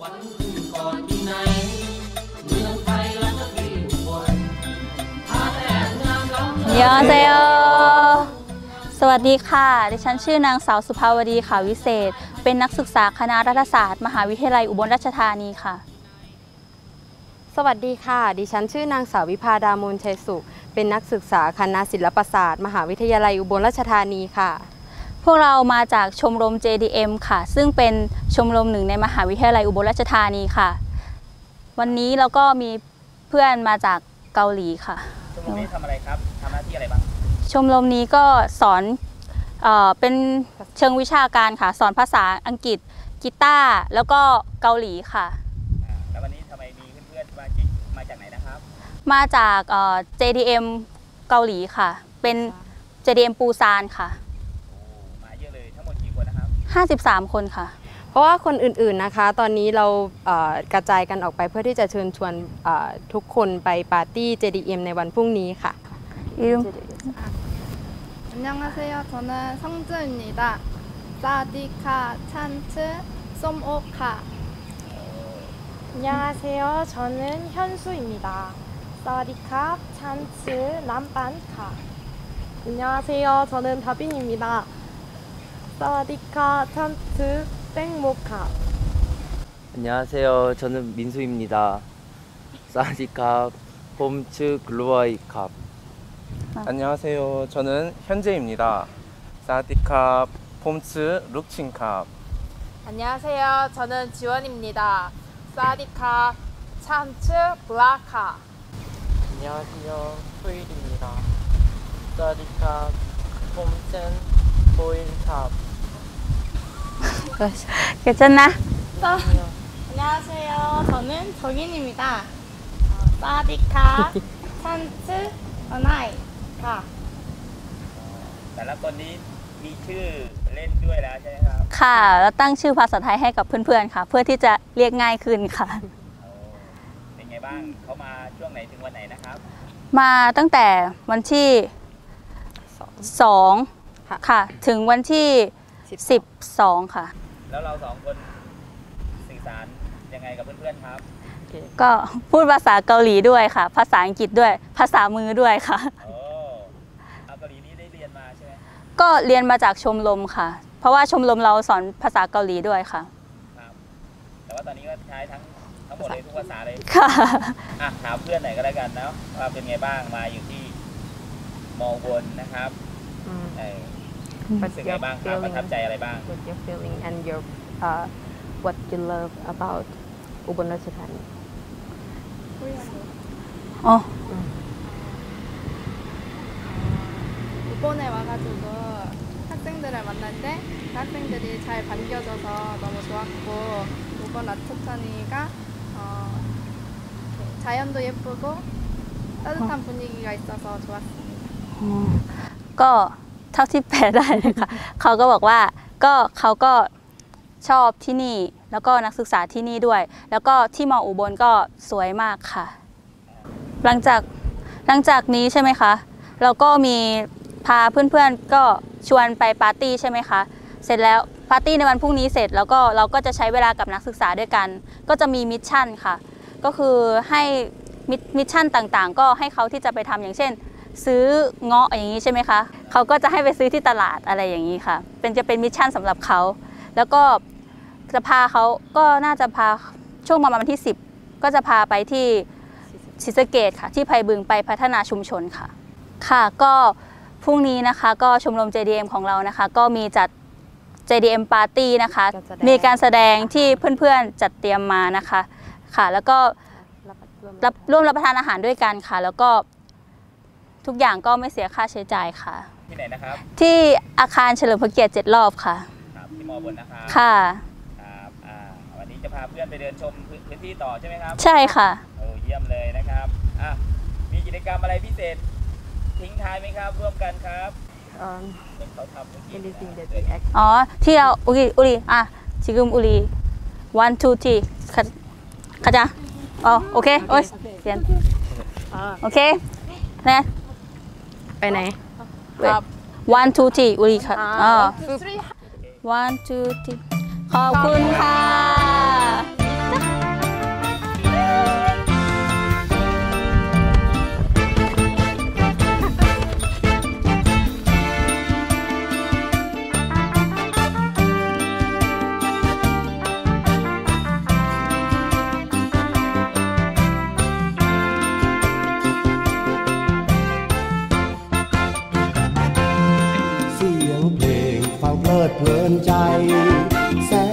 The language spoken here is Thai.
ยอเซโอสวัสดีค่ะดิฉันชื่อนางสาวสุภาวดีขาววิเศษเป็นนักศึกษาคณะรัฐศาสตร์มหาวิทยาลัยอุบลราชธานีค่ะสวัสดีค่ะดิฉันชื่อนางสาววิภาดามูลชัยสุขเป็นนักศึกษาคณะศิลปศาสตร์มหาวิทยาลัยอุบลราชธานีค่ะพวกเรามาจากชมรม JDM ค่ะซึ่งเป็นชมรมหนึ่งในมหาวิทยาลัยอุบลราชธานีค่ะวันนี้เราก็มีเพื่อนมาจากเกาหลีค่ะชมรมนี้ทำอะไรครับทำหน้าที่อะไรบ้างชมรมนี้ก็สอนเป็นเชิงวิชาการค่ะสอนภาษาอังกฤษกีตาร์แล้วก็เกาหลีค่ะแล้ววันนี้ทำไมมีเพื่อนๆมาจากไหนนะครับมาจาก JDM เกาหลีค่ะเป็น JDM ปูซานค่ะมาเยอะเลยทั้งหมดกี่คนนะครับ 53 คนค่ะเพราะว่าคนอื่นๆนะคะตอนนี้เรากระจายกันออกไปเพื่อที่จะเชิญชวนทุกคนไปปาร์ตี้ JDM ในวันพรุ่งนี้ค่ะ 안녕하세요. 저는 성주입니다. 사디카 찬츠 솜오카. 안녕하세요. 저는 현수입니다. 사디카 찬츠 남반카. 안녕하세요. 저는 다빈입니다. 사디카 찬츠 땡모카. 안녕하세요. 저는 민수입니다. 사디카 홈츠 글로아이캅. 안녕하세요. 저는 현재입니다. 사디캅 폼츠 룩친캅. 안녕하세요. 저는 지원입니다. 사디카 찬츠 블라카. 안녕하세요. 소일입니다. 사디카 폼츠 보일캅. 괜찮나? 안녕하세요. 저는 정인입니다. 사디카 찬츠 어나이ค่ะแต่ละคนนี้มีชื่อเล่นด้วยแล้วใช่ไหมครับค่ะแล้วตั้งชื่อภาษาไทยให้กับเพื่อนๆค่ะเพื่อที่จะเรียกง่ายขึ้นค่ะเป็นไงบ้างเขามาช่วงไหนถึงวันไหนนะครับมาตั้งแต่วันที่2ค่ะถึงวันที่12ค่ะแล้วเรา2คนสื่อสารยังไงกับเพื่อนๆครับก็พูดภาษาเกาหลีด้วยค่ะภาษาอังกฤษด้วยภาษามือด้วยค่ะเกาหลีนี้ได้เรียนมาใช่ไหมก็เรียนมาจากชมรมค่ะเพราะว่าชมรมเราสอนภาษาเกาหลีด้วยค่ะครับแต่ว่าตอนนี้ก็ใช้ทั้งหมดเลยทุกภาษาเลยค่ะถามเพื่อนหน่อยก็แล้วกันนะว่าเป็นไงบ้างมาอยู่ที่มออุบลนะครับรู้สึกไงบ้างครับประทับใจอะไรบ้าง What your feeling and your what you love about อุบลราชธานี 이번에 와가지고 학생들을 만날 때 학생들이 잘 반겨줘서 너무 좋았고 이번 아트찬이가 자연도 예쁘고 따뜻한 분위기가 있어서 좋았습니다. ก็เท่าที่แปลได้นะคะเขาก็บอกว่าเขาก็ชอบที่นี่แล้วก็นักศึกษาที่นี่ด้วยแล้วก็ที่มออุบลก็สวยมากค่ะหลังจากนี้ใช่ไหมคะเราก็มีพาเพื่อนๆก็ชวนไปปาร์ตี้ใช่ไหมคะเสร็จแล้วปาร์ตี้ในวันพรุ่งนี้เสร็จแล้วก็เราก็จะใช้เวลากับนักศึกษาด้วยกันก็จะมีมิชชั่นค่ะก็คือให้มิชชั่นต่างๆก็ให้เขาที่จะไปทำอย่างเช่นซื้อเงาะอย่างนี้ใช่ไหมคะเขาก็จะให้ไปซื้อที่ตลาดอะไรอย่างนี้ค่ะจะเป็นมิชชั่นสำหรับเขาแล้วก็จะพาเขาก็น่าจะพาช่วงประมาณวันที่10ก็จะพาไปที่ศรีสะเกษค่ะที่ไผ่บึงไปพัฒนาชุมชนค่ะค่ะก็พรุ่งนี้นะคะก็ชมรม JDM ของเรานะคะก็มีจัด JDM Party นะคะมีการแสดงที่เพื่อนๆจัดเตรียมมานะคะค่ะแล้วก็ร่วมรับประทานอาหารด้วยกันค่ะแล้วก็ทุกอย่างก็ไม่เสียค่าใช้จ่ายค่ะที่ไหนนะครับที่อาคารเฉลิมพระเกียรติ7 รอบค่ะที่มออุบลนะคะค่ะวันนี้จะพาเพื่อนไปเดินชมพื้นที่ต่อใช่ไหมครับใช่ค่ะเยี่ยมเลยนะครับมีกิจกรรมอะไรพิเศษทิ้งท้ายไหมครับร่วมกันครับเขาทำอ๋อที่เราอุลี지금 우리 1, 2, 3 가자 오케이โอ้ยเขียนโอเคนะไปไหนครับ1, 2, 3อุลีค่ะ1, 2, 3ขอบคุณค่ะนใจแส